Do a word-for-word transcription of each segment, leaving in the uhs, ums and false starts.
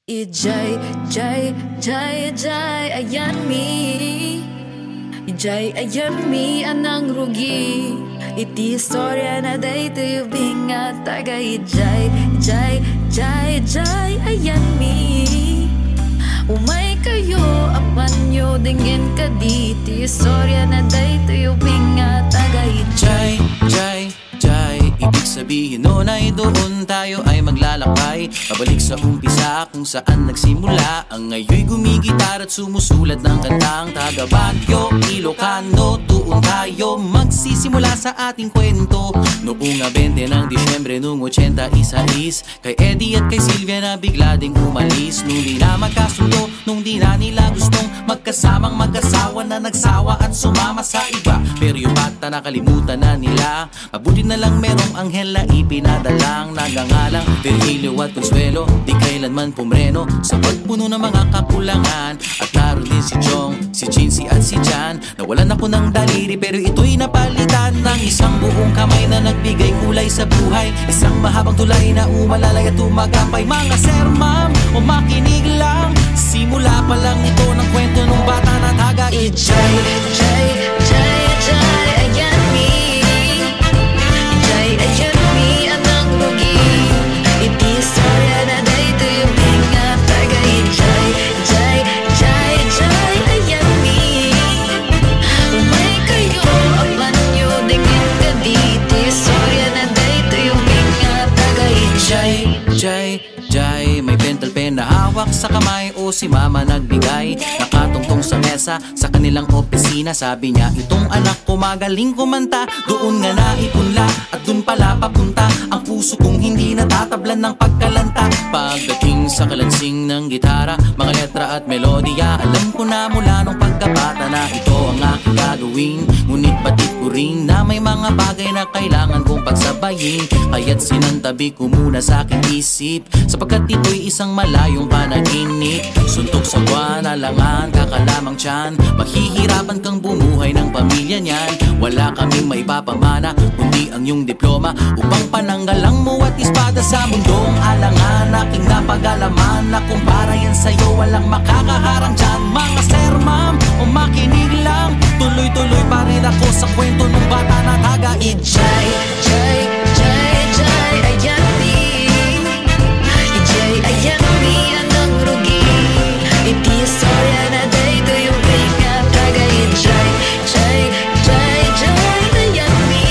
Ijay, jay, jay, jay, ayan mi Ijay, ayan mi, anang rugi Iti istorya na day tayo bingat taga Ijay, jay, jay, jay, ayan mi Umay kayo, apan nyo dingin ka di Iti istorya na day tayo bingat taga Ijay, jay, jay, ibig sabihin nun ay doon tayo ay maglalakbay Pabalik sa umpisa kung saan nagsimula Ang ngayoy gumigitar at sumusulat ng kantang taga Baguio, Ilocano, doon tayo magsisimula sa ating kwento Noong twenty ng Disyembre noong eighty-six Kay Eddie at kay Sylvia na bigla ding umalis Nung di na magkasundo, nung di na nila gustong magkasamang mag-asawa na nagsawa at sumama sa iba Pero yung bata nakalimutan na nila Mabuti na lang merong anghel na ipinadalang nagangalang Virgilio at Consuelo, di kailanman pumreno Sa pagpuno ng mga kakulangan At naroon din si Jong, si Jincy at si Jan Nawalan ako ng daliri pero ito'y napalitan Ng isang buong kamay na nagbigay kulay sa buhay Isang mahabang tulay na umalalay at umagampay Mga sir, ma'am, o makinig lang Simula pa lang ito ng kwento ng bata na taga Ijay, jay, jay, jay, ayan mi Ijay, ayan mi, anang rugi Iti istorya na day tayo bingat taga Ijay, jay, jay, jay, ayan mi Umay kayo, apan nyo dingin ka di Iti istorya na day tayo bingat taga Ijay, jay, jay, may pentel pen na hawak sa kamay o si mama nagbigay Nakatungtong sa mesa sa kanilang opisina Sabi niya, itong anak ko magaling kumanta Doon nga naipunla at doon pala papunta Ang puso kong hindi natatablan ng pagkalanta Pagdating sa kalansing ng gitara Mga letra at melodiya Alam ko na mula nung pagkabata na ito ang aking gagawin Ngunit batid ko rin na may mga bagay na kailangan kong pagsabayin Kaya't sinantabi ko muna sa aking isip Sapagkat ito'y isang malayong panaginip Suntok sa buwan, alangan, kakalamang tiyan Mahihirapan kang bumuhay ng pamilya niyan Wala kaming maipapamana kundi ang iyong diploma Upang pananggalang mo at espada sa mundong alangan Aking napag-alaman na kung para yan sa'yo walang makakaharang dyan Mga sir, ma'am, o makinig lang Tuloy-tuloy pa rin ako sa kwento ng bata na taga Ijay, jay, jay, jay, ayan mi Ijay, ayan mi, anang rugi Iti istorya na day tayo bingat taga Ijay, jay, jay, jay, ayan mi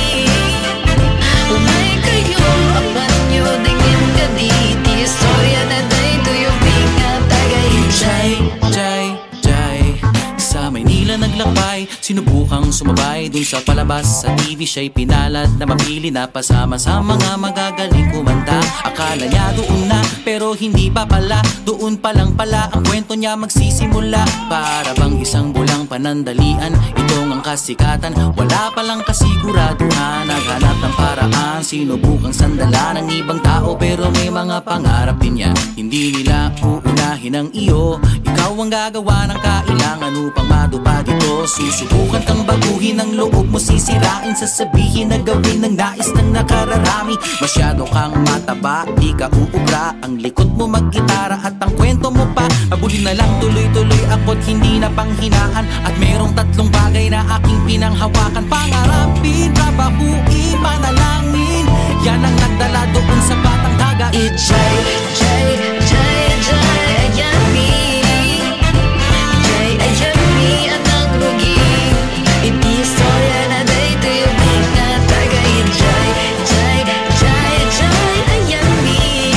Umay kayo, apan nyo dingin ka di Iti istorya na day tayo bingat taga Ijay, jay, jay Sa Maynila naglakbay Sinubukang sumabay dun sa palabas Sa T V siya'y pinalad na mapili na pasama Sa mga magagaling kumanta Akala niya doon na pero hindi pa pala Doon pa lang pala ang kwento niya magsisimula Para bang isang bulang panandalian Itong ang kasikatan Wala palang kasiguraduhan Naghanap ng paraan Sinubukang sandala ng ibang tao Pero may mga pangarap din niya Hindi nila uunahin ang iyo Ikaw ang gagawa ng kailangan upang matupad ito Susubukan kang baguhin ang loob mo Sisirain, sasabihin na gawin ng nais ng nakararami Masyado kang mataba, di ka uubra Ang likod mo maggitara at ang kwento mo pa Mabuli na lang tuloy-tuloy ako't hindi na panghinaan At merong tatlong bagay na aking pinanghawakan Pangarapin, trabahuin, manalangin Yan ang nagdala doon sa batang taga Ijay, jay, jay, jay, ayan mi Ijay, ayan mi, anang rugi Iti istorya na day tayo bingat taga Ijay, jay, jay, jay, ayan mi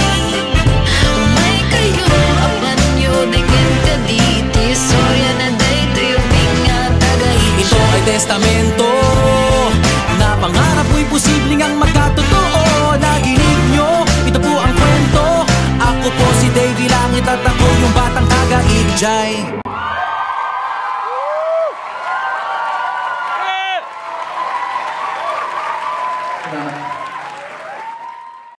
Umay kayo, apan nyo dingin ka di Iti istorya na day tayo bingat taga Ijay Ito ay testamento Na pangarap ko'y posibleng ang magkatotoo Naginig nyo, ito po ang kwento Ako po si Davey Langit at ako yung batang taga Ijay